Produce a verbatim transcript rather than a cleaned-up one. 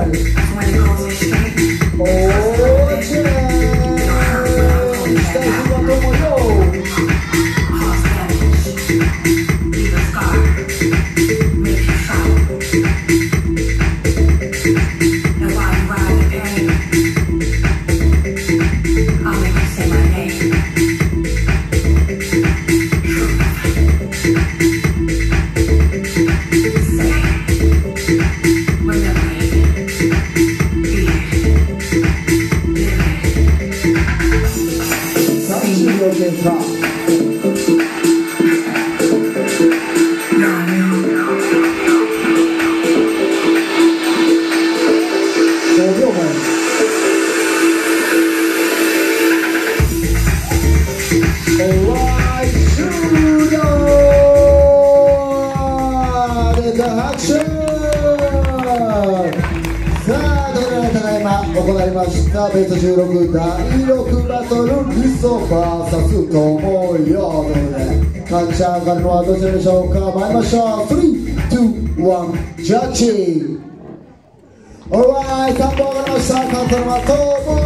る。おーちゃーした日はどうもよ。行いましたベストじゅうろくだいろくバトルリソ ブイエス ともよということで勝ち上がるのはどちらでしょうか。参りましょう。スリー、ツー、ワン、ジャッジ。オーライ、担当が上がりました。勝ったのはとも